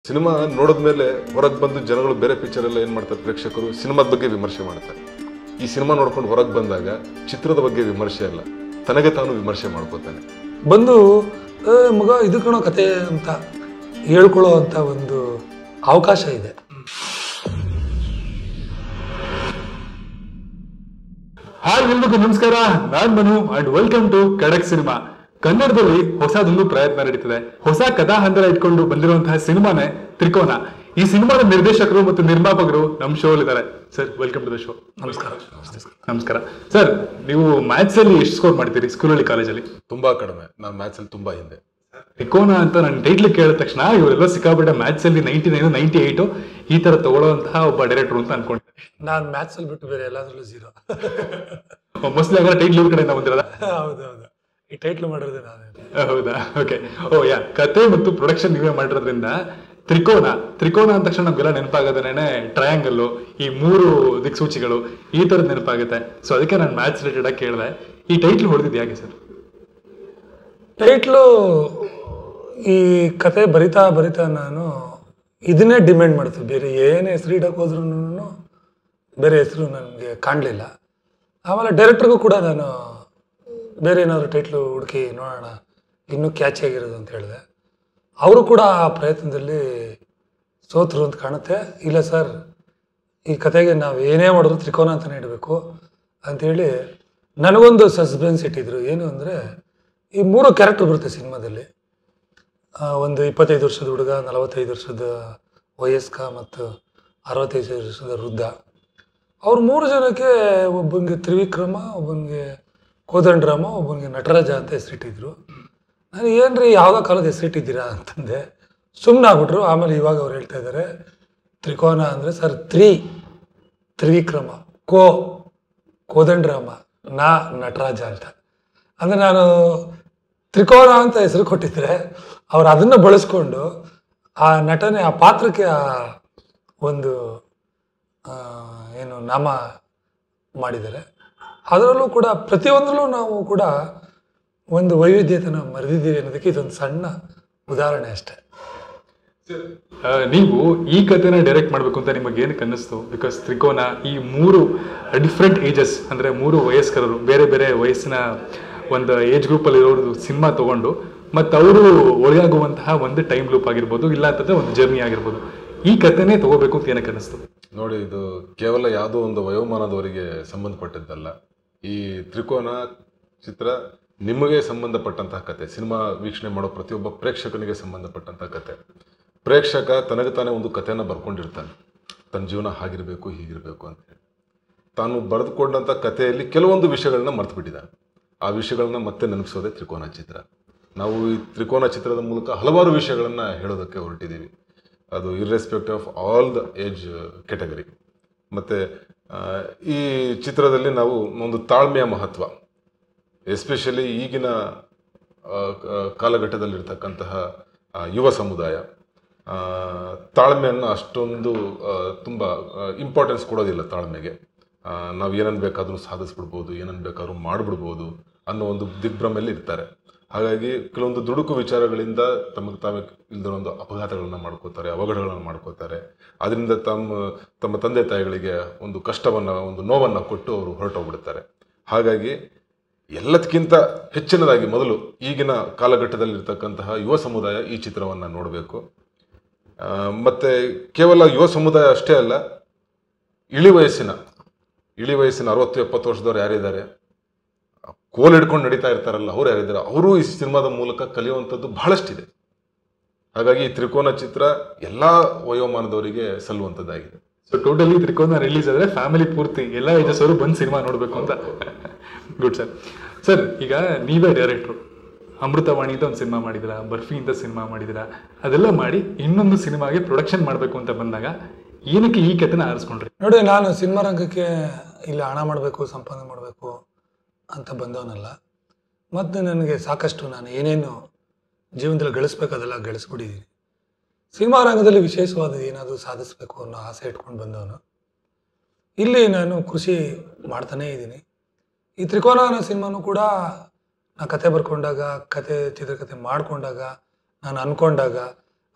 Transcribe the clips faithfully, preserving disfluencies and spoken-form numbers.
Cinema ನೋಡಿದ್ಮೇಲೆ ಹೊರಗೆ ಬಂದು ಜನಗಳು ಬೇರೆ ಪಿಕ್ಚರ್ ಎಲ್ಲ ಏನು ಮಾಡ್ತಾರೆ, ಪ್ರೇಕ್ಷಕರು ಸಿನಿಮಾದ ಬಗ್ಗೆ ವಿಮರ್ಶೆ ಮಾಡ್ತಾರೆ. ಈ ಸಿನಿಮಾ ನೋಡ್ಕೊಂಡು ಹೊರಗೆ ಬಂದಾಗ ಚಿತ್ರದ ಬಗ್ಗೆ ವಿಮರ್ಶೆ ಅಲ್ಲ, ತನಗೆ ತಾನು ವಿಮರ್ಶೆ ಮಾಡ್ಕೋತಾನೆ. ಬಂದು ಮಗ ಇದು ಕಣೋ ಕತೆ ಅಂತ ಹೇಳ್ಕೊಳ್ಳೋ ಅಂತ ಒಂದು ಅವಕಾಶ ಇದೆ. ಹಾಯ್ ಎಲ್ರಿಗೂ ನಮಸ್ಕಾರ, ನಾನ್ Manu and welcome to Khadak cinema. ಕನ್ನಡದಲ್ಲಿ ಹೊಸದೊಂದು ಪ್ರಯತ್ನ ನಡೀತಿದೆ. ಹೊಸ ಕಥಾ ಹಂದರ ಇಟ್ಕೊಂಡು ಬಂದಿರುವಂತಹ ಸಿನಿಮಾನೇ ತ್ರಿಕೋನ. ಈ ಸಿನಿಮಾದ ನಿರ್ದೇಶಕರು ಮತ್ತು ನಿರ್ಮಾಪಕರು ನಮ್ಮ ಶೋ ಇದ್ದಾರೆ. Sir, welcome to the show. ನಮಸ್ಕಾರ. ನಮಸ್ಕಾರ ಸರ್. ನೀವು ಮ್ಯಾಥ್ಸ್ ಅಲ್ಲಿ ಎಷ್ಟು ಸ್ಕೋರ್ ಮಾಡ್ತೀರಿ ಸ್ಕೂಲಲ್ಲಿ, ಕಾಲೇಜಲ್ಲಿ? ತುಂಬಾ ಕಡಿಮೆ. ನಾನು ಮ್ಯಾಥ್ಸ್ ಅಲ್ಲಿ ತುಂಬಾ ಹಿಂದೆ. ತ್ರಿಕೋನ ಅಂತ ನನ್ನ ಟೈಟ್ಲ್ ಕೇಳಿದ ತಕ್ಷಣ ಇವರೆಲ್ಲ ಸಿಕ್ಕಾಬಿಟ್ಟೆ ಮ್ಯಾಥ್ಸ್ ಅಲ್ಲಿ ನೈಂಟಿ ನೈನ್ ನೈಂಟಿ ಏಟು ಈ ತರ ತಗೊಳ್ಳೋಂತಹ ಒಬ್ಬ ಡೈರೆಕ್ಟರ್ ಅಂತ ಅನ್ಕೊಂಡೆ. ನಾನು ಮ್ಯಾಥ್ಸ್ ಅಲ್ಲಿ ಬಿಟ್ಟು ಬೇರೆ ಎಲ್ಲಾದ್ರಲ್ಲೂ ಝೀರೋ. ಮೋಸ್ಟ್ಲಿ ಆಗಲ್ಲ ಟೈಟ್ಲ್ ಇವ್ರ ಕಡೆಯಿಂದ ಬಂದಿರೋದ. ಹೌದು ಹೌದು, ಈ ಟೈಟ್ಲ್ ಮಾಡಿರೋದೇ ನಾನೇ. ಹೌದಾ? ಓಕೆ. ಓ ಯಾ, ಕತೆ ಮತ್ತು ಪ್ರೊಡಕ್ಷನ್ ನೀವೇ ಮಾಡಿರೋದ್ರಿಂದ ತ್ರಿಕೋನ ತ್ರಿಕೋನ ಅಂದ ತಕ್ಷಣ ನಮ್ಗೆಲ್ಲ ನೆನಪಾಗೋದೇನೆ ಟ್ರಯಾಂಗಲ್ಲು, ಈ ಮೂರು ದಿಕ್ಸೂಚಿಗಳು, ಈ ತರದ್ ನೆನಪಾಗುತ್ತೆ. ಸೊ ಅದಕ್ಕೆ ನಾನು ಮ್ಯಾಥ್ಸ್ ರಿಲೇಟೆಡ್ ಆಗಿ ಕೇಳಿದೆ. ಈ ಟೈಟ್ಲ್ ಹೊಡೆದಿದ್ದು ಯಾಕೆ ಸರ್? ಟೈಟ್ಲು ಈ ಕತೆ ಬರಿತಾ ಬರಿತಾ ನಾನು ಇದನ್ನೇ ಡಿಮ್ಯಾಂಡ್ ಮಾಡ್ತೀನಿ. ಬೇರೆ ಏನೇ ಹೆಸರು ಇಡಕ್ಕೆ ಹೋದ್ರೂ ಬೇರೆ ಹೆಸರು ನನಗೆ ಕಾಣಲಿಲ್ಲ. ಆಮೇಲೆ ಡೈರೆಕ್ಟ್ರಿಗೂ ಕೂಡ ನಾನು ಬೇರೆ ಏನಾದರೂ ಟೈಟ್ಲು ಹುಡುಕಿ ನೋಡೋಣ, ಇನ್ನೂ ಕ್ಯಾಚ್ ಆಗಿರೋದು ಅಂತ ಹೇಳಿದೆ. ಅವರು ಕೂಡ ಆ ಪ್ರಯತ್ನದಲ್ಲಿ ಸೋತರು ಅಂತ ಕಾಣುತ್ತೆ. ಇಲ್ಲ ಸರ್, ಈ ಕತೆಗೆ ನಾವು ಏನೇ ಮಾಡಿದ್ರು ತ್ರಿಕೋನ ಅಂತಲೇ ಇಡಬೇಕು ಅಂಥೇಳಿ ನನಗೊಂದು ಸಸ್ಪೆನ್ಸ್ ಇಟ್ಟಿದ್ರು. ಏನು ಅಂದರೆ, ಈ ಮೂರು ಕ್ಯಾರೆಕ್ಟರ್ ಬರುತ್ತೆ ಸಿನಿಮಾದಲ್ಲಿ. ಒಂದು ಇಪ್ಪತ್ತೈದು ವರ್ಷದ ಹುಡುಗ, ನಲವತ್ತೈದು ವರ್ಷದ ವಯಸ್ಕ ಮತ್ತು ಅರವತ್ತೈದು ವರ್ಷದ ವೃದ್ಧ. ಅವ್ರು ಮೂರು ಜನಕ್ಕೆ ಒಬ್ಬನಿಗೆ ತ್ರಿವಿಕ್ರಮ, ಒಬ್ಬನಿಗೆ ಕೋದಂಡರಾಮ, ಒಬ್ಬನಿಗೆ ನಟರಾಜ ಅಂತ ಹೆಸರಿಟ್ಟಿದ್ರು. ನಾನು ಏನ್ರಿ ಯಾವುದೋ ಕಾಲದ ಹೆಸರಿಟ್ಟಿದ್ದೀರಾ ಅಂತಂದೆ. ಸುಮ್ಮನೆ ಆಗ್ಬಿಟ್ರು. ಆಮೇಲೆ ಇವಾಗ ಅವ್ರು ಹೇಳ್ತಾ ಇದ್ದಾರೆ ತ್ರಿಕೋನ ಅಂದರೆ ಸರ್ ತ್ರಿ ತ್ರಿವಿಕ್ರಮ, ಕೋ ಕೋದಂಡರಾಮ, ನಾ ನಟರಾಜ ಅಂತ. ಅಂದರೆ ನಾನು ತ್ರಿಕೋನ ಅಂತ ಹೆಸರು ಕೊಟ್ಟಿದ್ರೆ ಅವ್ರು ಅದನ್ನು ಬಳಸ್ಕೊಂಡು ಆ ನಟನೆ, ಆ ಪಾತ್ರಕ್ಕೆ ಆ ಒಂದು ಏನು ನಾಮ ಮಾಡಿದ್ದಾರೆ. ಅದರಲ್ಲೂ ಕೂಡ ಪ್ರತಿಯೊಂದರಲ್ಲೂ ನಾವು ಕೂಡ ಒಂದು ವೈವಿಧ್ಯತೆನ ಮರೆದಿದ್ದೀವಿ ಅನ್ನೋದಕ್ಕೆ ಇದೊಂದು ಸಣ್ಣ ಉದಾಹರಣೆ ಅಷ್ಟೇ. ನೀವು ಈ ಕಥೆನ ಡೈರೆಕ್ಟ್ ಮಾಡಬೇಕು ಅಂತ ನಿಮಗೆ ಏನಕ್ಕೆ ಅನ್ನಿಸ್ತು? ಬಿಕಾಸ್ ತ್ರಿಕೋನ ಈ ಮೂರು ಡಿಫ್ರೆಂಟ್ ಏಜಸ್, ಅಂದರೆ ಮೂರು ವಯಸ್ಕರರು, ಬೇರೆ ಬೇರೆ ವಯಸ್ಸಿನ ಒಂದು ಏಜ್ ಗ್ರೂಪಲ್ಲಿ ಇರೋದು ಸಿನಿಮಾ ತೊಗೊಂಡು ಮತ್ತು ಅವರು ಒಳಗಾಗುವಂತಹ ಒಂದು ಟೈಮ್ ಲೂಪ್ ಆಗಿರ್ಬೋದು, ಇಲ್ಲ ಅಂತಂದರೆ ಒಂದು ಜರ್ನಿ ಆಗಿರ್ಬೋದು, ಈ ಕಥೆನೇ ತಗೋಬೇಕು ಅಂತ ಏನಕ್ಕೆ ಅನ್ನಿಸ್ತು? ನೋಡಿ, ಇದು ಕೇವಲ ಯಾವುದೋ ಒಂದು ವಯೋಮಾನದವರಿಗೆ ಸಂಬಂಧಪಟ್ಟದ್ದಲ್ಲ. ಈ ತ್ರಿಕೋನ ಚಿತ್ರ ನಿಮಗೆ ಸಂಬಂಧಪಟ್ಟಂತಹ ಕತೆ, ಸಿನಿಮಾ ವೀಕ್ಷಣೆ ಮಾಡೋ ಪ್ರತಿಯೊಬ್ಬ ಪ್ರೇಕ್ಷಕನಿಗೆ ಸಂಬಂಧಪಟ್ಟಂತಹ ಕತೆ. ಪ್ರೇಕ್ಷಕ ತನಗೆ ತಾನೇ ಒಂದು ಕಥೆಯನ್ನು ಬರ್ಕೊಂಡಿರ್ತಾನೆ, ತನ್ನ ಜೀವನ ಹಾಗಿರಬೇಕು ಹೀಗಿರಬೇಕು ಅಂತ ಹೇಳಿ. ತಾನು ಬರೆದುಕೊಂಡಂಥ ಕಥೆಯಲ್ಲಿ ಕೆಲವೊಂದು ವಿಷಯಗಳನ್ನ ಮರ್ತು ಬಿಟ್ಟಿದ್ದಾನೆ. ಆ ವಿಷಯಗಳನ್ನ ಮತ್ತೆ ನೆನಪಿಸೋದೇ ತ್ರಿಕೋನ ಚಿತ್ರ. ನಾವು ಈ ತ್ರಿಕೋನ ಚಿತ್ರದ ಮೂಲಕ ಹಲವಾರು ವಿಷಯಗಳನ್ನು ಹೇಳೋದಕ್ಕೆ ಹೊರಟಿದ್ದೀವಿ. ಅದು irrespective of all the age category. ಮತ್ತು ಈ ಚಿತ್ರದಲ್ಲಿ ನಾವು ಒಂದು ತಾಳ್ಮೆಯ ಮಹತ್ವ, ಎಸ್ಪೆಷಲಿ ಈಗಿನ ಕಾಲಘಟ್ಟದಲ್ಲಿರ್ತಕ್ಕಂತಹ ಯುವ ಸಮುದಾಯ ತಾಳ್ಮೆಯನ್ನು ಅಷ್ಟೊಂದು ತುಂಬ ಇಂಪಾರ್ಟೆನ್ಸ್ ಕೊಡೋದಿಲ್ಲ. ತಾಳ್ಮೆಗೆ ನಾವು ಏನನ್ನು ಬೇಕಾದ್ರೂ ಸಾಧಿಸ್ಬಿಡ್ಬೋದು, ಏನನ್ನು ಬೇಕಾದ್ರೂ ಮಾಡಿಬಿಡ್ಬೋದು ಅನ್ನೋ ಒಂದು ದಿಗ್ಭ್ರಮೆಯಲ್ಲಿ ಇರ್ತಾರೆ. ಹಾಗಾಗಿ ಕೆಲವೊಂದು ದುಡುಕು ವಿಚಾರಗಳಿಂದ ತಮಗೆ ತಾವೇ ಇಲ್ದಿರೋ ಒಂದು ಅಪಘಾತಗಳನ್ನ ಮಾಡ್ಕೋತಾರೆ, ಅವಘಡಗಳನ್ನು ಮಾಡ್ಕೋತಾರೆ. ಅದರಿಂದ ತಮ್ಮ ತಮ್ಮ ತಂದೆ ತಾಯಿಗಳಿಗೆ ಒಂದು ಕಷ್ಟವನ್ನು, ಒಂದು ನೋವನ್ನು ಕೊಟ್ಟು ಅವರು ಹೊರಟೋಗ್ಬಿಡ್ತಾರೆ. ಹಾಗಾಗಿ ಎಲ್ಲದಕ್ಕಿಂತ ಹೆಚ್ಚಿನದಾಗಿ ಮೊದಲು ಈಗಿನ ಕಾಲಘಟ್ಟದಲ್ಲಿರ್ತಕ್ಕಂತಹ ಯುವ ಸಮುದಾಯ ಈ ಚಿತ್ರವನ್ನು ನೋಡಬೇಕು. ಮತ್ತು ಕೇವಲ ಯುವ ಸಮುದಾಯ ಅಷ್ಟೇ ಅಲ್ಲ, ಇಳಿ ವಯಸ್ಸಿನ ಇಳಿ ವಯಸ್ಸಿನ ಅರವತ್ತು ಎಪ್ಪತ್ತು ವರ್ಷದವ್ರು ಯಾರಿದ್ದಾರೆ, ಕೋಲ್ ಹಿಡ್ಕೊಂಡು ನಡೀತಾ ಇರ್ತಾರಲ್ಲ, ಅವ್ರು ಯಾರಿದ್ದಾರೆ, ಅವರು ಈ ಸಿನಿಮಾದ ಮೂಲಕ ಕಲಿಯುವಂಥದ್ದು ಬಹಳಷ್ಟಿದೆ. ಹಾಗಾಗಿ ಈ ತ್ರಿಕೋನ ಚಿತ್ರ ಎಲ್ಲ ವಯೋಮಾನದವರಿಗೆ ಸಲ್ಲುವಂಥದ್ದಾಗಿದೆ. ಸೊ ಟೋಟಲಿ ತ್ರಿಕೋನ ರಿಲೀಸ್ ಆದರೆ ಫ್ಯಾಮಿಲಿ ಪೂರ್ತಿ ಎಲ್ಲ ಏಜಸ್ ಅವರು ಬಂದು ಸಿನಿಮಾ ನೋಡಬೇಕು ಅಂತ. Good sir. ಸರ್, ಈಗ ನೀವೇ ಡೈರೆಕ್ಟ್ರು, ಅಮೃತವಾಣಿ ಅಂತ ಒಂದು ಸಿನಿಮಾ ಮಾಡಿದಿರಾ, ಬರ್ಫಿ ಅಂತ ಸಿನಿಮಾ ಮಾಡಿದಿರಾ, ಅದೆಲ್ಲ ಮಾಡಿ ಇನ್ನೊಂದು ಸಿನಿಮಾಗೆ ಪ್ರೊಡಕ್ಷನ್ ಮಾಡಬೇಕು ಅಂತ ಬಂದಾಗ ಏನಕ್ಕೆ ಈ ಕಥೆನ ಆರಿಸ್ಕೊಂಡ್ರಿ? ನೋಡಿ, ನಾನು ಸಿನಿಮಾ ರಂಗಕ್ಕೆ ಇಲ್ಲಿ ಹಣ ಮಾಡಬೇಕು, ಸಂಪಾದನೆ ಮಾಡಬೇಕು ಅಂತ ಬಂದವನಲ್ಲ. ಮತ್ತು ನನಗೆ ಸಾಕಷ್ಟು ನಾನು ಏನೇನು ಜೀವನದಲ್ಲಿ ಗಳಿಸ್ಬೇಕು ಅದೆಲ್ಲ ಗಳಿಸ್ಬಿಟ್ಟಿದ್ದೀನಿ. ಸಿನಿಮಾ ರಂಗದಲ್ಲಿ ವಿಶೇಷವಾದ ಏನಾದರೂ ಸಾಧಿಸಬೇಕು ಅನ್ನೋ ಆಸೆ ಇಟ್ಕೊಂಡು ಬಂದವನು. ಇಲ್ಲಿ ನಾನು ಕೃಷಿ ಮಾಡ್ತಾನೇ ಇದ್ದೀನಿ. ಈ ತ್ರಿಕೋನ ಅನ್ನೋ ಸಿನಿಮಾನೂ ಕೂಡ ನಾನು ಕತೆ ಬರ್ಕೊಂಡಾಗ, ಕತೆ ಚಿತ್ರಕಥೆ ಮಾಡಿಕೊಂಡಾಗ, ನಾನು ಅಂದ್ಕೊಂಡಾಗ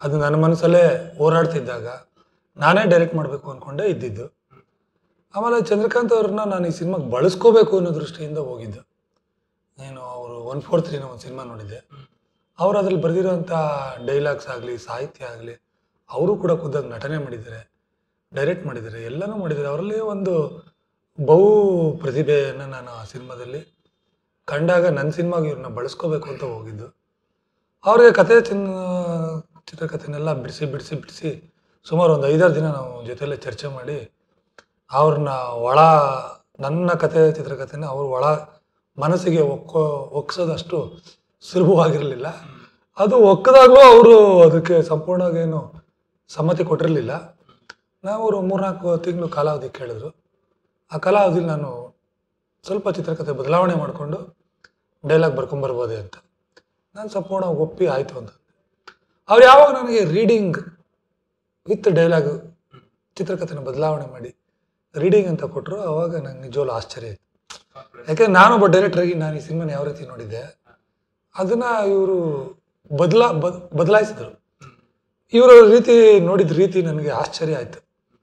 ಅದು ನನ್ನ ಮನಸ್ಸಲ್ಲೇ ಹೋರಾಡ್ತಿದ್ದಾಗ ನಾನೇ ಡೈರೆಕ್ಟ್ ಮಾಡಬೇಕು ಅಂದ್ಕೊಂಡೇ ಇದ್ದಿದ್ದು. ಆಮೇಲೆ ಚಂದ್ರಕಾಂತ್ ಅವ್ರನ್ನ ನಾನು ಈ ಸಿನಿಮಾಗೆ ಬಳಸ್ಕೋಬೇಕು ಅನ್ನೋ ದೃಷ್ಟಿಯಿಂದ ಹೋಗಿದ್ದು. నేను ಅವರು ಒನ್ ಫೋರ್ ತ್ರೀನ ಒಂದು ಸಿನಿಮಾ ನೋಡಿದ್ದೆ. ಅವರು ಅದ್ರಲ್ಲಿ ಬರೆದಿರೋಂಥ ಡೈಲಾಗ್ಸ್ ಆಗಲಿ, ಸಾಹಿತ್ಯ ಆಗಲಿ, ಅವರು ಕೂಡ ಖುದ್ದಾಗಿ ನಟನೆ ಮಾಡಿದ್ದಾರೆ, ಡೈರೆಕ್ಟ್ ಮಾಡಿದ್ದಾರೆ, ಎಲ್ಲನೂ ಮಾಡಿದ್ದಾರೆ. ಅವರಲ್ಲಿ ಒಂದು ಬಹು ಪ್ರತಿಭೆಯನ್ನು ನಾನು ಆ ಸಿನಿಮಾದಲ್ಲಿ ಕಂಡಾಗ ನನ್ನ ಸಿನಿಮಾಗೆ ಇವ್ರನ್ನ ಬಳಸ್ಕೋಬೇಕು ಅಂತ ಹೋಗಿದ್ದು. ಅವ್ರಿಗೆ ಕತೆ ಚಿನ್ನ ಚಿತ್ರಕಥೆನೆಲ್ಲ ಬಿಡಿಸಿ ಬಿಡಿಸಿ ಬಿಡಿಸಿ ಸುಮಾರು ಒಂದು ಐದಾರು ದಿನ ನಾವು ಜೊತೆಯಲ್ಲೇ ಚರ್ಚೆ ಮಾಡಿ ಅವ್ರನ್ನ ಒಳ ನನ್ನ ಕತೆ ಚಿತ್ರಕಥೆನ ಅವ್ರ ಒಳ ಮನಸ್ಸಿಗೆ ಒಕ್ಕೋ ಒಗ್ಸೋದಷ್ಟು ಸುಲಭವಾಗಿರಲಿಲ್ಲ. ಅದು ಒಕ್ಕದಾಗಲೂ ಅವರು ಅದಕ್ಕೆ ಸಂಪೂರ್ಣವಾಗೇನು ಸಮ್ಮತಿ ಕೊಟ್ಟಿರಲಿಲ್ಲ. ನಾವು ಅವರು ಮೂರ್ನಾಲ್ಕು ತಿಂಗಳು ಕಾಲಾವಧಿ ಕೇಳಿದ್ರು. ಆ ಕಾಲಾವಧಿಲಿ ನಾನು ಸ್ವಲ್ಪ ಚಿತ್ರಕಥೆ ಬದಲಾವಣೆ ಮಾಡಿಕೊಂಡು ಡೈಲಾಗ್ ಬರ್ಕೊಂಬರ್ಬೋದೆ ಅಂತ ನಾನು ಸಂಪೂರ್ಣ ಒಪ್ಪಿ ಆಯಿತು ಅಂತ. ಅವ್ರು ಯಾವಾಗ ನನಗೆ ರೀಡಿಂಗ್ ವಿತ್ ಡೈಲಾಗ್ ಚಿತ್ರಕಥೆನ ಬದಲಾವಣೆ ಮಾಡಿ ರೀಡಿಂಗ್ ಅಂತ ಕೊಟ್ಟರು, ಆವಾಗ ನಂಗೆ ನಿಜವಾಗ್ಲೂ ಆಶ್ಚರ್ಯ ಆಯಿತು. ಯಾಕೆಂದ್ರೆ ನಾನೊಬ್ಬ ಡೈರೆಕ್ಟ್ರಾಗಿ ನಾನು ಈ ಸಿನಿಮಾನ ಯಾವ ರೀತಿ ನೋಡಿದ್ದೆ ಅದನ್ನು ಇವರು ಬದಲಾ ಬದ್ ಬದಲಾಯಿಸಿದ್ರು. ಇವರ ರೀತಿ ನೋಡಿದ ರೀತಿ ನನಗೆ ಆಶ್ಚರ್ಯ ಆಯಿತು.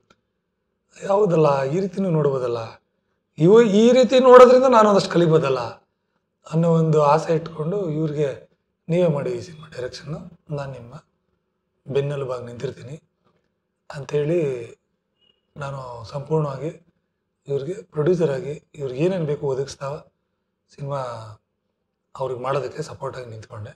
ಯಾವುದಲ್ಲ ಈ ರೀತಿನೂ ನೋಡ್ಬೋದಲ್ಲ, ಇವು ಈ ರೀತಿ ನೋಡೋದ್ರಿಂದ ನಾನು ಒಂದಷ್ಟು ಕಲಿಬೋದಲ್ಲ ಅನ್ನೋ ಒಂದು ಆಸೆ ಇಟ್ಕೊಂಡು ಇವ್ರಿಗೆ ನೀವೇ ಮಾಡಿ ಈ ಸಿನಿಮಾ ಡೈರೆಕ್ಷನ್ನು, ನಾನು ನಿಮ್ಮ ಬೆನ್ನೆಲುಬಾಗಿ ನಿಂತಿರ್ತೀನಿ ಅಂಥೇಳಿ ನಾನು ಸಂಪೂರ್ಣವಾಗಿ ಇವ್ರಿಗೆ ಪ್ರೊಡ್ಯೂಸರಾಗಿ ಇವ್ರಿಗೆ ಏನೇನು ಬೇಕು ಒದಗಿಸ್ತಾ ಸಿನಿಮಾ ಅವ್ರಿಗೆ ಮಾಡೋದಕ್ಕೆ ಸಪೋರ್ಟಾಗಿ ನಿಂತ್ಕೊಂಡೆ.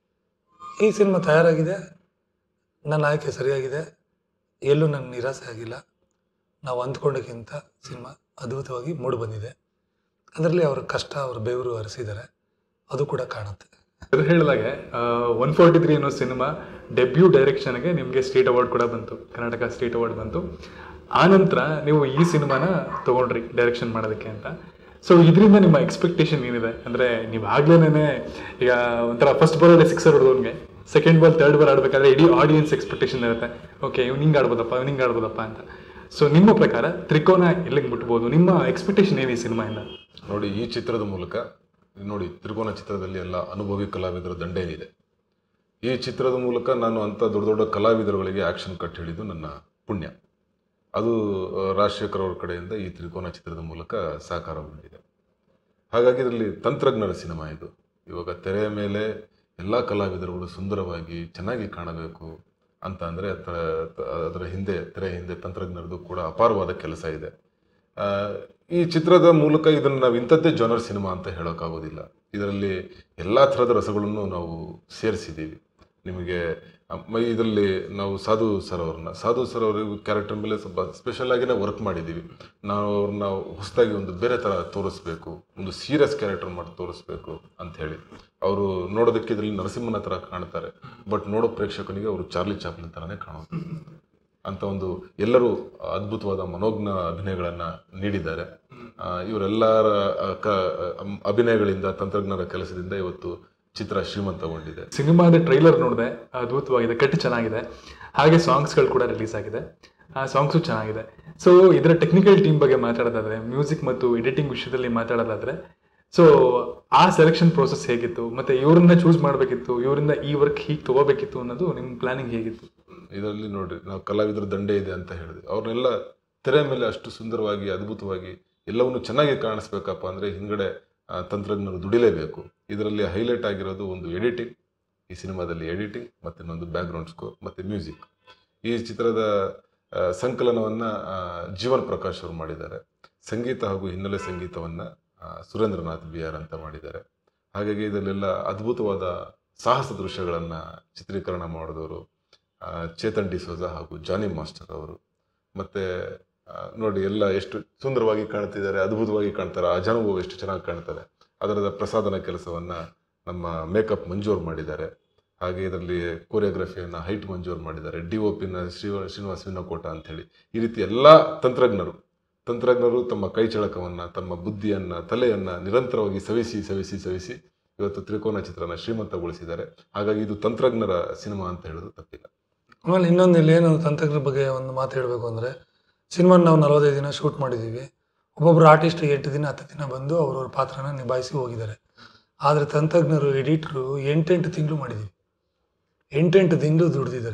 ಈ ಸಿನಿಮಾ ತಯಾರಾಗಿದೆ, ನನ್ನ ಆಯ್ಕೆ ಸರಿಯಾಗಿದೆ, ಎಲ್ಲೂ ನನ್ನ ನಿರಾಸೆ ಆಗಿಲ್ಲ. ನಾವು ಅಂದ್ಕೊಂಡಕ್ಕಿಂತ ಸಿನಿಮಾ ಅದ್ಭುತವಾಗಿ ಮೂಡಿ ಬಂದಿದೆ. ಅದರಲ್ಲಿ ಅವ್ರ ಕಷ್ಟ, ಅವ್ರ ಬೆವರು ಹರಿಸಿದ್ದಾರೆ, ಅದು ಕೂಡ ಕಾಣುತ್ತೆ. ಅದು ಹೇಳಿದಾಗೆ ಒನ್ ಫೋರ್ಟಿ ತ್ರೀ ಅನ್ನೋ ಸಿನಿಮಾ ಡೆಬ್ಯೂ ಡೈರೆಕ್ಷನ್ಗೆ ನಿಮಗೆ ಸ್ಟೇಟ್ ಅವಾರ್ಡ್ ಕೂಡ ಬಂತು, ಕರ್ನಾಟಕ ಸ್ಟೇಟ್ ಅವಾರ್ಡ್ ಬಂತು. ಆನಂತರ ನೀವು ಈ ಸಿನಿಮಾನ ತೊಗೊಂಡ್ರಿ ಡೈರೆಕ್ಷನ್ ಮಾಡೋದಕ್ಕೆ ಅಂತ. ಸೊ ಇದರಿಂದ ನಿಮ್ಮ ಎಕ್ಸ್ಪೆಕ್ಟೇಷನ್ ಏನಿದೆ? ಅಂದರೆ ನೀವು ಆಗ್ಲೇನೆ ಈಗ ಒಂಥರ ಫಸ್ಟ್ ಬಾಲಲ್ಲಿ ಸಿಕ್ಸರ್ ಹೊಡೆದವನಿಗೆ ಸೆಕೆಂಡ್ ಬಾಲ್ ಥರ್ಡ್ ಬಾಲ್ ಆಡಬೇಕಾದ್ರೆ ಇಡೀ ಆಡಿಯನ್ಸ್ ಎಕ್ಸ್ಪೆಕ್ಟೇಷನ್ ಇರುತ್ತೆ, ಓಕೆ ಇವ್ನು ಹಿಂಗೆ ಆಡ್ಬೋದಪ್ಪ ಇವ್ನು ಹಿಂಗೆ ಆಡ್ಬೋದಪ್ಪ ಅಂತ. ಸೊ ನಿಮ್ಮ ಪ್ರಕಾರ ತ್ರಿಕೋನ ಎಲ್ಲಿಗೆ ಮುಟ್ಬೋದು? ನಿಮ್ಮ ಎಕ್ಸ್ಪೆಕ್ಟೇಷನ್ ಏನು ಈ ಸಿನಿಮಾಯಿಂದ? ನೋಡಿ, ಈ ಚಿತ್ರದ ಮೂಲಕ ನೋಡಿ, ತ್ರಿಕೋನ ಚಿತ್ರದಲ್ಲಿ ಎಲ್ಲ ಅನುಭವಿ ಕಲಾವಿದರ ದಂಡೇ ಇದೆ. ಈ ಚಿತ್ರದ ಮೂಲಕ ನಾನು ಅಂಥ ದೊಡ್ಡ ದೊಡ್ಡ ಕಲಾವಿದರುಗಳಿಗೆ ಆ್ಯಕ್ಷನ್ ಕಟ್ ಹೇಳಿದ್ದು ನನ್ನ ಪುಣ್ಯ. ಅದು ರಾಜಶೇಖರ್ ಅವ್ರ ಕಡೆಯಿಂದ ಈ ತ್ರಿಕೋನ ಚಿತ್ರದ ಮೂಲಕ ಸಾಕಾರಗೊಂಡಿದೆ. ಹಾಗಾಗಿ ಇದರಲ್ಲಿ ತಂತ್ರಜ್ಞರ ಸಿನಿಮಾ ಇದು. ಇವಾಗ ತೆರೆಯ ಮೇಲೆ ಎಲ್ಲ ಕಲಾವಿದರುಗಳು ಸುಂದರವಾಗಿ ಚೆನ್ನಾಗಿ ಕಾಣಬೇಕು ಅಂತ ಅಂದರೆ ಅದರ ಹಿಂದೆ ತೆರೆ ಹಿಂದೆ ತಂತ್ರಜ್ಞರದು ಕೂಡ ಅಪಾರವಾದ ಕೆಲಸ ಇದೆ. ಈ ಚಿತ್ರದ ಮೂಲಕ ಇದನ್ನು ನಾವು ಇಂಥದ್ದೇ ಜಾನರ್ ಸಿನಿಮಾ ಅಂತ ಹೇಳೋಕ್ಕಾಗೋದಿಲ್ಲ. ಇದರಲ್ಲಿ ಎಲ್ಲ ಥರದ ರಸಗಳನ್ನು ನಾವು ಸೇರಿಸಿದ್ದೀವಿ. ನಿಮಗೆ ಇದರಲ್ಲಿ ನಾವು ಸಾಧು ಸರ್ ಅವ್ರನ್ನ ಸಾಧು ಸರ್ ಅವ್ರಿಗೆ ಕ್ಯಾರೆಕ್ಟರ್ ಮೇಲೆ ಸ್ವಲ್ಪ ಸ್ಪೆಷಲ್ ಆಗಿನೇ ವರ್ಕ್ ಮಾಡಿದ್ದೀವಿ. ನಾವು ಅವ್ರನ್ನ ಹೊಸದಾಗಿ ಒಂದು ಬೇರೆ ಥರ ತೋರಿಸ್ಬೇಕು, ಒಂದು ಸೀರಿಯಸ್ ಕ್ಯಾರೆಕ್ಟರ್ ಮಾಡಿ ತೋರಿಸ್ಬೇಕು ಅಂಥೇಳಿ. ಅವರು ನೋಡೋದಕ್ಕೆ ಇದರಲ್ಲಿ ನರಸಿಂಹನ ಥರ ಕಾಣ್ತಾರೆ, ಬಟ್ ನೋಡೋ ಪ್ರೇಕ್ಷಕನಿಗೆ ಅವರು ಚಾರ್ಲಿ ಚಾಪ್ಲಿನ್ ಥರನೇ ಕಾಣೋದು ಅಂತ ಒಂದು ಎಲ್ಲರೂ ಅದ್ಭುತವಾದ ಮನೋಜ್ಞ ಅಭಿನಯಗಳನ್ನು ನೀಡಿದ್ದಾರೆ. ಇವರೆಲ್ಲರ ಕ ಅಭಿನಯಗಳಿಂದ, ತಂತ್ರಜ್ಞರ ಕೆಲಸದಿಂದ ಇವತ್ತು ಚಿತ್ರ ಶ್ರೀಮಂತಗೊಂಡಿದೆ. ಸಿನಿಮಾದ ಟ್ರೈಲರ್ ನೋಡಿದೆ, ಅದ್ಭುತವಾಗಿದೆ, ಕಟ್ಟು ಚೆನ್ನಾಗಿದೆ. ಹಾಗೆ ಸಾಂಗ್ಸ್ಗಳು ಕೂಡ ರಿಲೀಸ್ ಆಗಿದೆ, ಆ ಸಾಂಗ್ಸು ಚೆನ್ನಾಗಿದೆ. ಸೊ ಇದರ ಟೆಕ್ನಿಕಲ್ ಟೀಮ್ ಬಗ್ಗೆ ಮಾತಾಡೋದಾದ್ರೆ, ಮ್ಯೂಸಿಕ್ ಮತ್ತು ಎಡಿಟಿಂಗ್ ವಿಷಯದಲ್ಲಿ ಮಾತಾಡೋದಾದ್ರೆ, ಸೊ ಆ ಸೆಲೆಕ್ಷನ್ ಪ್ರೋಸೆಸ್ ಹೇಗಿತ್ತು, ಮತ್ತೆ ಇವರನ್ನ ಚೂಸ್ ಮಾಡಬೇಕಿತ್ತು, ಇವರಿಂದ ಈ ವರ್ಕ್ ಹೀಗೆ ತಗೋಬೇಕಿತ್ತು ಅನ್ನೋದು ನಿಮ್ಮ ಪ್ಲಾನಿಂಗ್ ಹೇಗಿತ್ತು? ಇದರಲ್ಲಿ ನೋಡ್ರಿ, ನಾವು ಕಲಾವಿದರ ದಂಡೆ ಇದೆ ಅಂತ ಹೇಳಿದ್ವಿ. ಅವ್ರನ್ನೆಲ್ಲ ತೆರೆ ಮೇಲೆ ಅಷ್ಟು ಸುಂದರವಾಗಿ ಅದ್ಭುತವಾಗಿ ಎಲ್ಲವನ್ನು ಚೆನ್ನಾಗಿ ಕಾಣಿಸ್ಬೇಕಪ್ಪ ಅಂದರೆ ಹಿಂಗಡೆ ತಂತ್ರಜ್ಞರು ದುಡಿಲೇಬೇಕು. ಇದರಲ್ಲಿ ಹೈಲೈಟ್ ಆಗಿರೋದು ಒಂದು ಎಡಿಟಿಂಗ್, ಈ ಸಿನಿಮಾದಲ್ಲಿ ಎಡಿಟಿಂಗ್, ಮತ್ತು ಇನ್ನೊಂದು ಬ್ಯಾಕ್ಗ್ರೌಂಡ್ ಸ್ಕೋರ್ ಮತ್ತು ಮ್ಯೂಸಿಕ್. ಈ ಚಿತ್ರದ ಸಂಕಲನವನ್ನು ಜೀವನ್ ಪ್ರಕಾಶ್ ಅವರು ಮಾಡಿದ್ದಾರೆ. ಸಂಗೀತ ಹಾಗೂ ಹಿನ್ನೆಲೆ ಸಂಗೀತವನ್ನು ಸುರೇಂದ್ರನಾಥ್ ಬಿ ಆರ್ ಅಂತ ಮಾಡಿದ್ದಾರೆ. ಹಾಗಾಗಿ ಇದರಲ್ಲೆಲ್ಲ ಅದ್ಭುತವಾದ ಸಾಹಸ ದೃಶ್ಯಗಳನ್ನು ಚಿತ್ರೀಕರಣ ಮಾಡಿದವರು ಚೇತನ್ ಡಿಸೋಜಾ ಹಾಗೂ ಜಾನಿ ಮಾಸ್ಟರ್ ಅವರು. ಮತ್ತು ನೋಡಿ, ಎಲ್ಲ ಎಷ್ಟು ಸುಂದರವಾಗಿ ಕಾಣ್ತಿದ್ದಾರೆ, ಅದ್ಭುತವಾಗಿ ಕಾಣ್ತಾರೆ. ಅಜಾನುಭವ ಎಷ್ಟು ಚೆನ್ನಾಗಿ ಕಾಣ್ತಾರೆ. ಅದರದ ಪ್ರಸಾದನ ಕೆಲಸವನ್ನು ನಮ್ಮ ಮೇಕಪ್ ಮಂಜೂರು ಮಾಡಿದ್ದಾರೆ. ಹಾಗೆ ಇದರಲ್ಲಿ ಕೋರಿಯೋಗ್ರಫಿಯನ್ನು ಹೈಟ್ ಮಂಜೂರು ಮಾಡಿದ್ದಾರೆ. ಡಿ ಒ ಪಿನ ಶ್ರೀ ಶ್ರೀನಿವಾಸ ವಿನಕೋಟ ಅಂಥೇಳಿ. ಈ ರೀತಿ ಎಲ್ಲ ತಂತ್ರಜ್ಞರು ತಂತ್ರಜ್ಞರು ತಮ್ಮ ಕೈ ಚಳಕವನ್ನು, ತಮ್ಮ ಬುದ್ಧಿಯನ್ನು, ತಲೆಯನ್ನು ನಿರಂತರವಾಗಿ ಸವಿಸಿ ಸವಿಸಿ ಸವಿಸಿ ಇವತ್ತು ತ್ರಿಕೋನ ಚಿತ್ರನ ಶ್ರೀಮಂತಗೊಳಿಸಿದ್ದಾರೆ. ಹಾಗಾಗಿ ಇದು ತಂತ್ರಜ್ಞರ ಸಿನಿಮಾ ಅಂತ ಹೇಳೋದು ತಪ್ಪಿಲ್ಲ. ಆಮೇಲೆ ಇನ್ನೊಂದು ಇಲ್ಲಿ ಏನು ತಂತ್ರಜ್ಞರ ಬಗ್ಗೆ ಒಂದು ಮಾತು ಹೇಳಬೇಕು ಅಂದರೆ, ಸಿನಿಮಾನ ನಾವು ನಲವತ್ತೈದು ದಿನ ಶೂಟ್ ಮಾಡಿದ್ದೀವಿ. ಒಬ್ಬೊಬ್ಬರು ಆರ್ಟಿಸ್ಟ್ ಎಂಟು ದಿನ ಹತ್ತು ದಿನ ಬಂದು ಅವ್ರವ್ರ ಪಾತ್ರನ ನಿಭಾಯಿಸಿ ಹೋಗಿದ್ದಾರೆ. ಆದರೆ ತಂತ್ರಜ್ಞರು, ಎಡಿಟ್ರು ಎಂಟೆಂಟು ತಿಂಗಳು ಮಾಡಿದ್ದೀವಿ, ಎಂಟೆಂಟು ತಿಂಗಳು ದುಡ್ದಿದ್ದಾರೆ.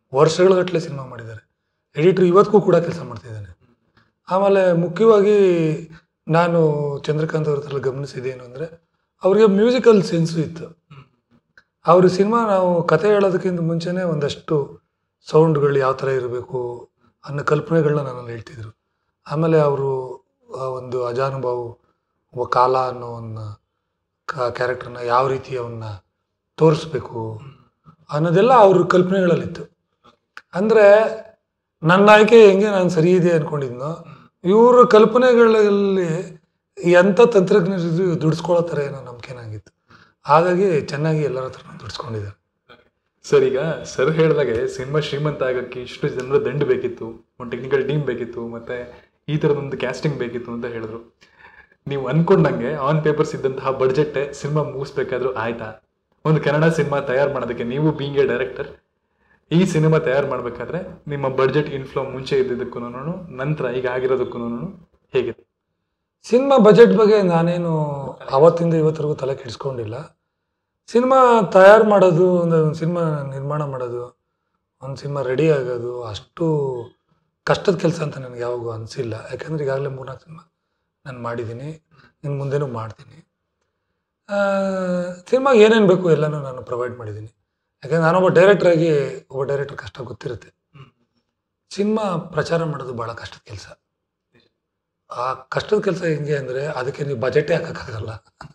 ವರ್ಷಗಳಗಟ್ಟಲೆ ಸಿನಿಮಾ ಮಾಡಿದ್ದಾರೆ. ಎಡಿಟ್ರ್ ಇವತ್ತಿಗೂ ಕೂಡ ಕೆಲಸ ಮಾಡ್ತಿದ್ದಾನೆ. ಆಮೇಲೆ ಮುಖ್ಯವಾಗಿ ನಾನು ಚಂದ್ರಕಾಂತ್ ಅವ್ರ ಹತ್ರ ಗಮನಿಸಿದ್ದೇನು ಅಂದರೆ ಅವ್ರಿಗೆ ಮ್ಯೂಸಿಕಲ್ ಸೆನ್ಸು ಇತ್ತು. ಅವ್ರ ಸಿನಿಮಾ ನಾವು ಕತೆ ಹೇಳೋದಕ್ಕಿಂತ ಮುಂಚೆನೇ ಒಂದಷ್ಟು ಸೌಂಡ್ಗಳು ಯಾವ ಥರ ಇರಬೇಕು ಅನ್ನೋ ಕಲ್ಪನೆಗಳನ್ನ ನನ್ನಲ್ಲಿ ಹೇಳ್ತಿದ್ರು. ಆಮೇಲೆ ಅವರು ಒಂದು ಅಜಾನುಭಾವು ಒಬ್ಬ ಕಾಲ ಅನ್ನೋ ಒಂದು ಕ್ಯಾರೆಕ್ಟರ್ನ ಯಾವ ರೀತಿ ಅವನ್ನ ತೋರಿಸ್ಬೇಕು ಅನ್ನೋದೆಲ್ಲ ಅವ್ರ ಕಲ್ಪನೆಗಳಲ್ಲಿತ್ತು. ಅಂದರೆ ನನ್ನ ಆಯ್ಕೆ ಹೆಂಗೆ ನಾನು ಸರಿ ಇದೆ ಅಂದ್ಕೊಂಡಿದ್ನೋ ಇವ್ರ ಕಲ್ಪನೆಗಳಲ್ಲಿ ಎಂಥ ತಂತ್ರಜ್ಞರು ದುಡಿಸ್ಕೊಳ್ಳೋ ಥರ ಏನೋ ನಂಬಿಕೆನಾಗಿತ್ತು. ಹಾಗಾಗಿ ಚೆನ್ನಾಗಿ ಎಲ್ಲರ ಹತ್ರ ದುಡಿಸ್ಕೊಂಡಿದ್ದಾರೆ. ಸರ್, ಈಗ ಸರ್ ಹೇಳಿದಾಗೆ ಸಿನಿಮಾ ಶ್ರೀಮಂತ ಆಗೋಕ್ಕೆ ಇಷ್ಟು ಜನರ ದಂಡು ಬೇಕಿತ್ತು, ಒಂದು ಟೆಕ್ನಿಕಲ್ ಟೀಮ್ ಬೇಕಿತ್ತು, ಮತ್ತು ಈ ಥರದೊಂದು ಕ್ಯಾಸ್ಟಿಂಗ್ ಬೇಕಿತ್ತು ಅಂತ ಹೇಳಿದ್ರು. ನೀವು ಅಂದ್ಕೊಂಡಂಗೆ ಆನ್ ಪೇಪರ್ಸ್ ಇದ್ದಂತಹ ಬಡ್ಜೆಟ್ಟೇ ಸಿನಿಮಾ ಮುಗಿಸ್ಬೇಕಾದ್ರೂ ಆಯ್ತಾ? ಒಂದು ಕನ್ನಡ ಸಿನಿಮಾ ತಯಾರು ಮಾಡೋದಕ್ಕೆ ನೀವು ಬೀಂಗ್ ಎ ಡೈರೆಕ್ಟರ್ ಈ ಸಿನಿಮಾ ತಯಾರು ಮಾಡಬೇಕಾದ್ರೆ ನಿಮ್ಮ ಬಡ್ಜೆಟ್ ಇನ್ಫ್ಲೋ ಮುಂಚೆ ಇದ್ದಿದ್ದಕ್ಕೂ ನಂತರ ಈಗ ಆಗಿರೋದಕ್ಕೂ ಹೇಗಿದೆ? ಸಿನಿಮಾ ಬಜೆಟ್ ಬಗ್ಗೆ ನಾನೇನು ಅವತ್ತಿಂದ ಇವತ್ತರೆಗೂ ತಲೆ ಕೆಡಿಸ್ಕೊಂಡಿಲ್ಲ. ಸಿನಿಮಾ ತಯಾರು ಮಾಡೋದು, ಒಂದು ಸಿನಿಮಾ ನಿರ್ಮಾಣ ಮಾಡೋದು, ಒಂದು ಸಿನಿಮಾ ರೆಡಿ ಆಗೋದು ಅಷ್ಟು ಕಷ್ಟದ ಕೆಲಸ ಅಂತ ನನಗೆ ಯಾವಾಗೂ ಅನಿಸಿಲ್ಲ. ಯಾಕಂದರೆ ಈಗಾಗಲೇ ಮೂರ್ನಾಲ್ಕು ಸಿನಿಮಾ ನಾನು ಮಾಡಿದ್ದೀನಿ, ಇನ್ನು ಮುಂದೆನೂ ಮಾಡ್ತೀನಿ. ಸಿನಿಮಾಗೆ ಏನೇನು ಬೇಕು ಎಲ್ಲನೂ ನಾನು ಪ್ರೊವೈಡ್ ಮಾಡಿದ್ದೀನಿ. ಯಾಕಂದರೆ ನಾನೊಬ್ಬ ಡೈರೆಕ್ಟ್ರಾಗಿ ಒಬ್ಬ ಡೈರೆಕ್ಟರ್ ಕಷ್ಟ ಗೊತ್ತಿರುತ್ತೆ. ಸಿನಿಮಾ ಪ್ರಚಾರ ಮಾಡೋದು ಭಾಳ ಕಷ್ಟದ ಕೆಲಸ. ಆ ಕಷ್ಟದ ಕೆಲಸ ಹೆಂಗೆ ಅಂದರೆ ಅದಕ್ಕೆ ನೀವು ಬಜೆಟೇ ಹಾಕೋಕ್ಕಾಗಲ್ಲ.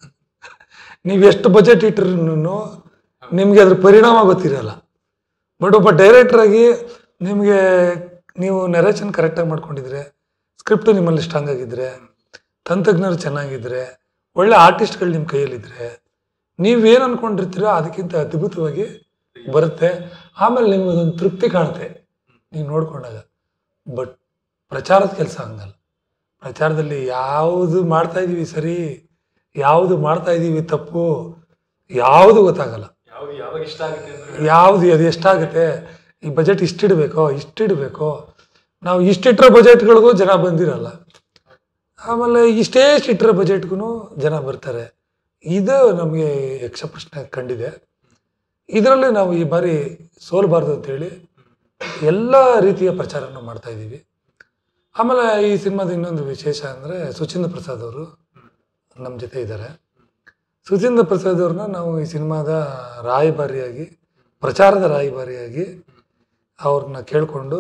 ನೀವು ಎಷ್ಟು ಬಜೆಟ್ ಇಟ್ಟರು ನಿಮಗೆ ಅದ್ರ ಪರಿಣಾಮ ಗೊತ್ತಿರಲ್ಲ. ಬಟ್ ಒಬ್ಬ ಡೈರೆಕ್ಟ್ರಾಗಿ ನಿಮಗೆ ನೀವು ನೆರೇಷನ್ ಕರೆಕ್ಟಾಗಿ ಮಾಡ್ಕೊಂಡಿದ್ರೆ, ಸ್ಕ್ರಿಪ್ಟು ನಿಮ್ಮಲ್ಲಿ ಸ್ಟ್ರಾಂಗ್ ಆಗಿದ್ದರೆ, ತಂತ್ರಜ್ಞರು ಚೆನ್ನಾಗಿದ್ದರೆ, ಒಳ್ಳೆ ಆರ್ಟಿಸ್ಟ್ಗಳು ನಿಮ್ಮ ಕೈಯಲ್ಲಿದ್ದರೆ, ನೀವೇನು ಅಂದ್ಕೊಂಡಿರ್ತೀರೋ ಅದಕ್ಕಿಂತ ಅದ್ಭುತವಾಗಿ ಬರುತ್ತೆ. ಆಮೇಲೆ ನಿಮಗೊಂದು ತೃಪ್ತಿ ಕಾಣುತ್ತೆ ನೀವು ನೋಡ್ಕೊಂಡಾಗ. ಬಟ್ ಪ್ರಚಾರದ ಕೆಲಸ ಹಂಗಲ್ಲ. ಪ್ರಚಾರದಲ್ಲಿ ಯಾವುದು ಮಾಡ್ತಾಯಿದ್ದೀವಿ ಸರಿ, ಯಾವುದು ಮಾಡ್ತಾಯಿದ್ದೀವಿ ತಪ್ಪು, ಯಾವುದು ಗೊತ್ತಾಗಲ್ಲ. ಯಾವುದು ಅದು ಎಷ್ಟಾಗುತ್ತೆ, ಈ ಬಜೆಟ್ ಇಷ್ಟಿಡಬೇಕೋ ಇಷ್ಟಿಡಬೇಕೋ, ನಾವು ಇಷ್ಟಿಟ್ಟರೆ ಬಜೆಟ್ಗಳಿಗೂ ಜನ ಬಂದಿರಲ್ಲ. ಆಮೇಲೆ ಇಷ್ಟೇ ಇಟ್ಟರೆ ಬಜೆಟ್ಗೂ ಜನ ಬರ್ತಾರೆ. ಇದು ನಮಗೆ ಯಕ್ಷ ಪ್ರಶ್ನೆ ಕಂಡಿದೆ. ಇದರಲ್ಲಿ ನಾವು ಈ ಬಾರಿ ಸೋಲಬಾರ್ದು ಅಂತೇಳಿ ಎಲ್ಲ ರೀತಿಯ ಪ್ರಚಾರವನ್ನು ಮಾಡ್ತಾಯಿದ್ದೀವಿ. ಆಮೇಲೆ ಈ ಸಿನಿಮಾದ ಇನ್ನೊಂದು ವಿಶೇಷ ಅಂದರೆ ಸುಚೇಂದ್ರ ಪ್ರಸಾದ್ ಅವರು ನಮ್ಮ ಜೊತೆ ಇದ್ದಾರೆ. ಸುಚೇಂದ್ರ ಪ್ರಸಾದ್ ಅವ್ರನ್ನ ನಾವು ಈ ಸಿನಿಮಾದ ರಾಯಭಾರಿಯಾಗಿ, ಪ್ರಚಾರದ ರಾಯಭಾರಿಯಾಗಿ ಅವ್ರನ್ನ ಕೇಳಿಕೊಂಡು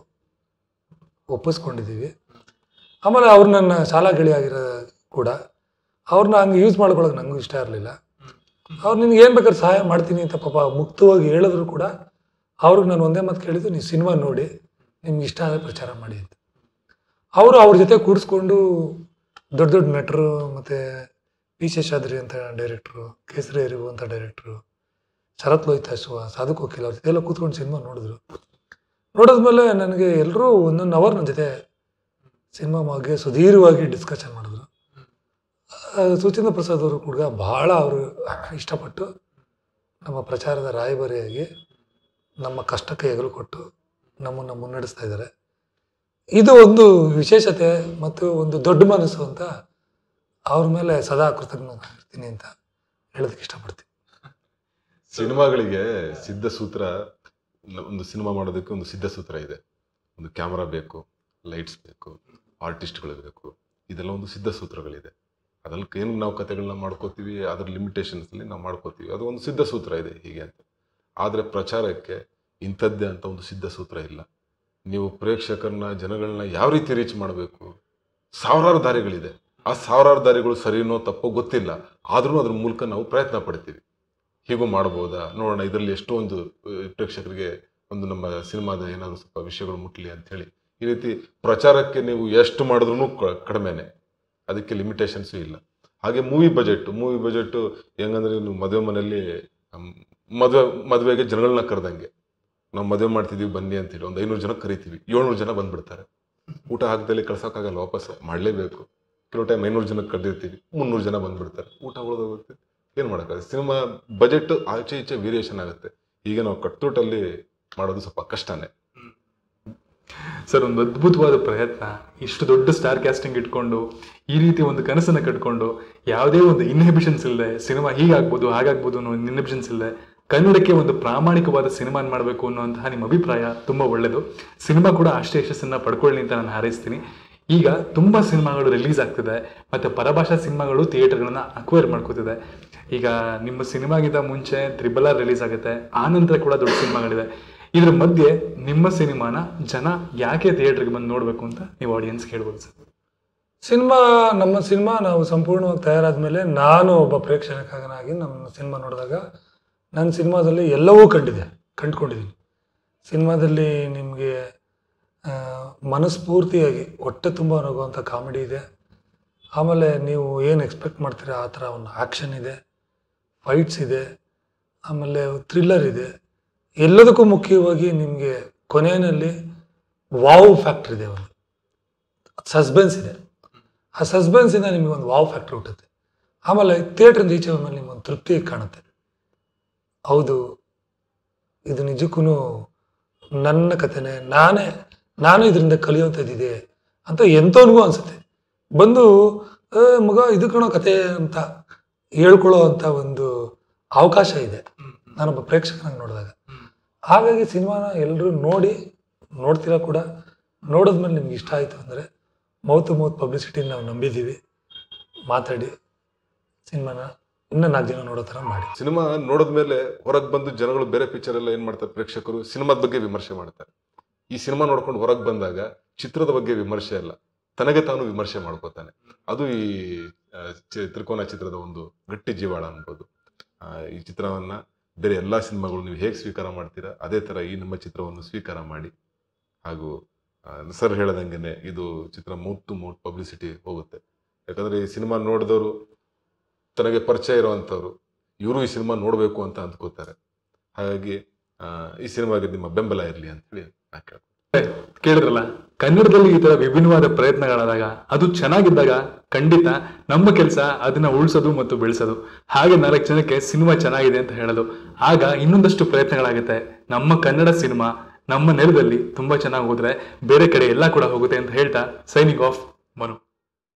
ಒಪ್ಪಿಸ್ಕೊಂಡಿದ್ದೀವಿ. ಆಮೇಲೆ ಅವ್ರು ನನ್ನ ಶಾಲಾ ಗೆಳೆಯಾಗಿರೋ ಕೂಡ ಅವ್ರನ್ನ ಹಂಗೆ ಯೂಸ್ ಮಾಡ್ಕೊಳ್ಳೋಕೆ ನನಗೂ ಇಷ್ಟ ಇರಲಿಲ್ಲ. ಅವ್ರು ನಿನ್ಗೆ ಏನು ಬೇಕಾದ್ರೆ ಸಹಾಯ ಮಾಡ್ತೀನಿ ಅಂತ ಪಾಪ ಮುಕ್ತವಾಗಿ ಹೇಳಿದ್ರು ಕೂಡ ಅವ್ರಿಗೆ ನಾನು ಒಂದೇ ಮಾತು ಕೇಳಿದ್ದು, ನೀವು ಸಿನಿಮಾ ನೋಡಿ ನಿಮ್ಗೆ ಇಷ್ಟ ಆದರೆ ಪ್ರಚಾರ ಮಾಡಿ ಅಂತ. ಅವರು ಅವ್ರ ಜೊತೆ ಕೂಡಿಸ್ಕೊಂಡು ದೊಡ್ಡ ದೊಡ್ಡ ನಟರು, ಮತ್ತು ಪಿ ಶೇಷಾದ್ರಿ ಅಂತ ಡೈರೆಕ್ಟ್ರು, ಕೇಸರಿ ಅರಿವು ಅಂತ ಡೈರೆಕ್ಟ್ರು, ಶರತ್ ಲೋಹಿತಾಶ್ವ, ಸಾಧು ಕೋಕಿಲ ಅವ್ರ ಜೊತೆ ಎಲ್ಲ ಕೂತ್ಕೊಂಡು ಸಿನಿಮಾ ನೋಡಿದ್ರು. ನೋಡಿದ್ಮೇಲೆ ನನಗೆ ಎಲ್ಲರೂ ಒಂದೊಂದು ಅವರ್ ನನ್ನ ಜೊತೆ ಸಿನಿಮಾ ಬಗ್ಗೆ ಸುದೀರ್ಘವಾಗಿ ಡಿಸ್ಕಷನ್ ಮಾಡಿದ್ರು. ಸುಚೇಂದ್ರ ಪ್ರಸಾದ್ ಅವರು ಕೂಡ ಭಾಳ ಅವರು ಇಷ್ಟಪಟ್ಟು ನಮ್ಮ ಪ್ರಚಾರದ ರಾಯಭಾರಿಯಾಗಿ ನಮ್ಮ ಕಷ್ಟಕ್ಕೆ ಹೆಗಲು ಕೊಟ್ಟು ನಮ್ಮನ್ನು ಮುನ್ನಡೆಸ್ತಾ ಇದ್ದಾರೆ. ಇದು ಒಂದು ವಿಶೇಷತೆ ಮತ್ತು ಒಂದು ದೊಡ್ಡ ಮನಸ್ಸು ಅಂತ ಅವ್ರ ಮೇಲೆ ಸದಾ ಕೃತಜ್ಞನಾಗಿರ್ತೀನಿ ಅಂತ ಹೇಳೋದಕ್ಕೆ ಇಷ್ಟಪಡ್ತೀನಿ. ಸಿನಿಮಾಗಳಿಗೆ ಸಿದ್ಧ ಸೂತ್ರ, ಒಂದು ಸಿನಿಮಾ ಮಾಡೋದಕ್ಕೆ ಒಂದು ಸಿದ್ಧ ಸೂತ್ರ ಇದೆ. ಒಂದು ಕ್ಯಾಮ್ರಾ ಬೇಕು, ಲೈಟ್ಸ್ ಬೇಕು, ಆರ್ಟಿಸ್ಟ್ಗಳು ಬೇಕು, ಇದೆಲ್ಲ ಒಂದು ಸಿದ್ಧ ಸೂತ್ರಗಳಿದೆ. ಅದ್ರಲ್ಲಿ ಏನು ನಾವು ಕತೆಗಳನ್ನ ಮಾಡ್ಕೋತೀವಿ, ಅದ್ರ ಲಿಮಿಟೇಷನ್ಸಲ್ಲಿ ನಾವು ಮಾಡ್ಕೋತೀವಿ, ಅದು ಒಂದು ಸಿದ್ಧ ಸೂತ್ರ ಇದೆ ಹೀಗೆ ಅಂತ. ಆದರೆ ಪ್ರಚಾರಕ್ಕೆ ಇಂಥದ್ದೇ ಅಂತ ಒಂದು ಸಿದ್ಧ ಸೂತ್ರ ಇಲ್ಲ. ನೀವು ಪ್ರೇಕ್ಷಕರನ್ನ, ಜನಗಳನ್ನ ಯಾವ ರೀತಿ ರೀಚ್ ಮಾಡಬೇಕು, ಸಾವಿರಾರು ದಾರಿಗಳಿದೆ. ಆ ಸಾವಿರಾರು ದಾರಿಗಳು ಸರಿನೋ ತಪ್ಪೋ ಗೊತ್ತಿಲ್ಲ, ಆದ್ರೂ ಅದ್ರ ಮೂಲಕ ನಾವು ಪ್ರಯತ್ನ ಪಡ್ತೀವಿ. ಹೀಗೂ ಮಾಡ್ಬೋದಾ ನೋಡೋಣ, ಇದರಲ್ಲಿ ಎಷ್ಟೊಂದು ಪ್ರೇಕ್ಷಕರಿಗೆ ಒಂದು ನಮ್ಮ ಸಿನಿಮಾದ ಏನಾದರೂ ಸ್ವಲ್ಪ ವಿಷಯಗಳು ಮುಟ್ಲಿ ಅಂಥೇಳಿ ಈ ರೀತಿ ಪ್ರಚಾರಕ್ಕೆ ನೀವು ಎಷ್ಟು ಮಾಡಿದ್ರೂ ಕಡಿಮೆನೆ, ಅದಕ್ಕೆ ಲಿಮಿಟೇಷನ್ಸು ಇಲ್ಲ. ಹಾಗೆ ಮೂವಿ ಬಜೆಟ್ಟು ಮೂವಿ ಬಜೆಟ್ಟು ಹೆಂಗಂದ್ರೆ ನೀವು ಮದುವೆ ಮನೆಯಲ್ಲಿ ಮದುವೆ ಮದುವೆಗೆ ಜನಗಳನ್ನ ಕರೆದಂಗೆ, ನಾವು ಮದುವೆ ಮಾಡ್ತಿದ್ದೀವಿ ಬನ್ನಿ ಅಂತೇಳಿ ಒಂದು ಐನೂರು ಜನ ಕರಿತೀವಿ, ಏಳ್ನೂರು ಜನ ಬಂದ್ಬಿಡ್ತಾರೆ. ಊಟ ಹಾಕದಲ್ಲಿ ಕಳ್ಸೋಕ್ಕಾಗಲ್ಲ, ವಾಪಸ್ ಮಾಡಲೇಬೇಕು. ಕೆಲವು ಟೈಮ್ ಐನೂರು ಜನಕ್ಕೆ ಕರೆದಿರ್ತೀವಿ, ಮುನ್ನೂರು ಜನ ಬಂದ್ಬಿಡ್ತಾರೆ, ಊಟ ಉಳಿದೋಗುತ್ತೆ, ಏನು ಮಾಡೋಕ್ಕಾಗುತ್ತೆ. ಸಿನಿಮಾ ಬಜೆಟ್ ಆಚೆ ಈಚೆ ವೇರಿಯೇಷನ್ ಆಗುತ್ತೆ. ಈಗ ನಾವು ಕಟ್ಟುಟಲ್ಲಿ ಮಾಡೋದು ಸ್ವಲ್ಪ ಕಷ್ಟನೇ. ಸರ್, ಒಂದು ಅದ್ಭುತವಾದ ಪ್ರಯತ್ನ. ಇಷ್ಟು ದೊಡ್ಡ ಸ್ಟಾರ್ ಕ್ಯಾಸ್ಟಿಂಗ್ ಇಟ್ಕೊಂಡು ಈ ರೀತಿ ಒಂದು ಕನಸನ್ನು ಕಟ್ಕೊಂಡು ಯಾವುದೇ ಒಂದು ಇನ್ಹಿಬಿಷನ್ಸ್ ಇಲ್ಲದೆ, ಸಿನಿಮಾ ಹೀಗಾಗ್ಬೋದು ಹಾಗಾಗ್ಬೋದು ಅನ್ನೋ ಇನ್ಹಿಬಿಷನ್ಸ್ ಇಲ್ಲದೆ ಕನ್ನಡಕ್ಕೆ ಒಂದು ಪ್ರಾಮಾಣಿಕವಾದ ಸಿನಿಮಾ ಮಾಡಬೇಕು ಅನ್ನುವಂತಹ ನಿಮ್ಮ ಅಭಿಪ್ರಾಯ ತುಂಬ ಒಳ್ಳೆಯದು. ಸಿನಿಮಾ ಕೂಡ ಅಷ್ಟೇ ಯಶಸ್ಸನ್ನು ಪಡ್ಕೊಳ್ಳಿ ಅಂತ ನಾನು ಹಾರೈಸ್ತೀನಿ. ಈಗ ತುಂಬ ಸಿನಿಮಾಗಳು ರಿಲೀಸ್ ಆಗ್ತಿದೆ ಮತ್ತು ಪರಭಾಷಾ ಸಿನಿಮಾಗಳು ಥಿಯೇಟರ್ಗಳನ್ನ ಅಕ್ವೈರ್ ಮಾಡ್ಕೋತಿದೆ. ಈಗ ನಿಮ್ಮ ಸಿನಿಮಾಗಿಂತ ಮುಂಚೆ ತ್ರಿಬಲ್ ಆರ್ ರಿಲೀಸ್ ಆಗುತ್ತೆ, ಆ ನಂತರ ಕೂಡ ದೊಡ್ಡ ಸಿನಿಮಾಗಳಿದೆ. ಇದ್ರ ಮಧ್ಯೆ ನಿಮ್ಮ ಸಿನಿಮಾನ ಜನ ಯಾಕೆ ಥಿಯೇಟರ್ಗೆ ಬಂದು ನೋಡಬೇಕು ಅಂತ ನೀವು ಆಡಿಯನ್ಸ್ ಕೇಳ್ಬೋದು ಸರ್? ಸಿನಿಮಾ ನಮ್ಮ ಸಿನಿಮಾ ನಾವು ಸಂಪೂರ್ಣವಾಗಿ ತಯಾರಾದ ಮೇಲೆ ನಾನು ಒಬ್ಬ ಪ್ರೇಕ್ಷಕನಾಗಿ ನಮ್ಮ ಸಿನಿಮಾ ನೋಡಿದಾಗ ನನ್ನ ಸಿನಿಮಾದಲ್ಲಿ ಎಲ್ಲವೂ ಕಂಡಿದೆ ಕಂಡುಕೊಂಡಿದ್ದೀನಿ. ಸಿನಿಮಾದಲ್ಲಿ ನಿಮಗೆ ಮನಸ್ಫೂರ್ತಿಯಾಗಿ ಹೊಟ್ಟೆ ತುಂಬ ನಗುವಂಥ ಕಾಮಿಡಿ ಇದೆ. ಆಮೇಲೆ ನೀವು ಏನು ಎಕ್ಸ್ಪೆಕ್ಟ್ ಮಾಡ್ತೀರಾ ಆ ಥರ ಒಂದು ಆ್ಯಕ್ಷನ್ ಇದೆ, ಫೈಟ್ಸ್ ಇದೆ, ಆಮೇಲೆ ಥ್ರಿಲ್ಲರ್ ಇದೆ. ಎಲ್ಲದಕ್ಕೂ ಮುಖ್ಯವಾಗಿ ನಿಮಗೆ ಕೊನೆಯಲ್ಲಿ ವಾವ್ ಫ್ಯಾಕ್ಟ್ರ್ ಇದೆ, ಒಂದು ಸಸ್ಪೆನ್ಸ್ ಇದೆ. ಆ ಸಸ್ಪೆನ್ಸಿಂದ ನಿಮಗೆ ಒಂದು ವಾವ್ ಫ್ಯಾಕ್ಟ್ರ್ ಹುಟ್ಟುತ್ತೆ. ಆಮೇಲೆ ಥಿಯೇಟ್ರಿಂದ ಈಚೆ ಮೇಲೆ ನಿಮ್ಗೊಂದು ತೃಪ್ತಿ ಕಾಣುತ್ತೆ. ಹೌದು, ಇದು ನಿಜಕ್ಕೂ ನನ್ನ ಕಥೆನೇ, ನಾನೇ ನಾನು ಇದರಿಂದ ಕಲಿಯುವಂಥದ್ದಿದೆ ಅಂತ ಎಂಥವನಿಗೂ ಅನಿಸುತ್ತೆ. ಬಂದು ಮಗ ಇದು ಕಣೋ ಕತೆ ಅಂತ ಹೇಳ್ಕೊಳ್ಳೋ ಅಂಥ ಒಂದು ಅವಕಾಶ ಇದೆ ನಾನೊಬ್ಬ ಪ್ರೇಕ್ಷಕನಾಗಿ ನೋಡಿದಾಗ. ಹಾಗಾಗಿ ಸಿನಿಮಾನ ಎಲ್ಲರೂ ನೋಡಿ ನೋಡ್ತೀರಾ ಕೂಡ. ನೋಡಿದ್ಮೇಲೆ ನಿಮ್ಗೆ ಇಷ್ಟ ಆಯಿತು ಅಂದರೆ ಮೌತ್ ಮೌತ್ ಪಬ್ಲಿಸಿಟಿ ನಾವು ನಂಬಿದ್ದೀವಿ. ಮಾತಾಡಿ ಸಿನಿಮಾನ ಇನ್ನೂ ನಾಲ್ಕು ಜನ ನೋಡೋ ಥರ ಮಾಡಿ. ಸಿನಿಮಾ ನೋಡಿದ್ಮೇಲೆ ಹೊರಗೆ ಬಂದು ಜನಗಳು ಬೇರೆ ಪಿಕ್ಚರ್ ಎಲ್ಲ ಏನು ಮಾಡ್ತಾರೆ, ಪ್ರೇಕ್ಷಕರು ಸಿನಿಮಾದ ಬಗ್ಗೆ ವಿಮರ್ಶೆ ಮಾಡ್ತಾರೆ. ಈ ಸಿನಿಮಾ ನೋಡ್ಕೊಂಡು ಹೊರಗೆ ಬಂದಾಗ ಚಿತ್ರದ ಬಗ್ಗೆ ವಿಮರ್ಶೆ ಅಲ್ಲ, ತನಗೆ ತಾನು ವಿಮರ್ಶೆ ಮಾಡ್ಕೋತಾನೆ. ಅದು ಈ ತ್ರಿಕೋನ ಚಿತ್ರದ ಒಂದು ಗಟ್ಟಿ ಜೀವಾಳ ಅನ್ಬೋದು. ಈ ಚಿತ್ರವನ್ನ ಬೇರೆ ಎಲ್ಲ ಸಿನಿಮಾಗಳು ನೀವು ಹೇಗೆ ಸ್ವೀಕಾರ ಮಾಡ್ತೀರಾ ಅದೇ ಥರ ಈ ನಮ್ಮ ಚಿತ್ರವನ್ನು ಸ್ವೀಕಾರ ಮಾಡಿ. ಹಾಗೂ ಸರ್ ಹೇಳ್ದಂಗೆ ಇದು ಚಿತ್ರ ಮೌತ್ ಟು ಮೌತ್ ಪಬ್ಲಿಸಿಟಿ ಹೋಗುತ್ತೆ. ಯಾಕಂದರೆ ಈ ಸಿನಿಮಾ ನೋಡಿದವರು ತನಗೆ ಪರಿಚಯ ಇರುವಂಥವ್ರು ಇವರು ಈ ಸಿನಿಮಾ ನೋಡಬೇಕು ಅಂತ ಅಂದ್ಕೋತಾರೆ. ಹಾಗಾಗಿ ಈ ಸಿನಿಮಾಗೆ ನಿಮ್ಮ ಬೆಂಬಲ ಇರಲಿ ಅಂತ ಹೇಳಿ ನಾ ಕೇಳ್ತೀನಿ. ಕೇಳಿದ್ರಲ್ಲ, ಕನ್ನಡದಲ್ಲಿ ಈ ತರ ವಿಭಿನ್ನವಾದ ಪ್ರಯತ್ನಗಳಾದಾಗ ಅದು ಚೆನ್ನಾಗಿದ್ದಾಗ ಖಂಡಿತ ನಮ್ಮ ಕೆಲಸ ಅದನ್ನ ಉಳಿಸೋದು ಮತ್ತು ಬೆಳೆಸೋದು. ಹಾಗೆ ನಾಲ್ಕು ಜನಕ್ಕೆ ಸಿನಿಮಾ ಚೆನ್ನಾಗಿದೆ ಅಂತ ಹೇಳೋದು. ಆಗ ಇನ್ನೊಂದಷ್ಟು ಪ್ರಯತ್ನಗಳಾಗುತ್ತೆ. ನಮ್ಮ ಕನ್ನಡ ಸಿನಿಮಾ ನಮ್ಮ ನೆಲದಲ್ಲಿ ತುಂಬಾ ಚೆನ್ನಾಗಿ ಹೋದ್ರೆ ಬೇರೆ ಕಡೆ ಎಲ್ಲ ಕೂಡ ಹೋಗುತ್ತೆ ಅಂತ ಹೇಳ್ತಾ ಸೈನಿಂಗ್ ಆಫ್ ಮನು.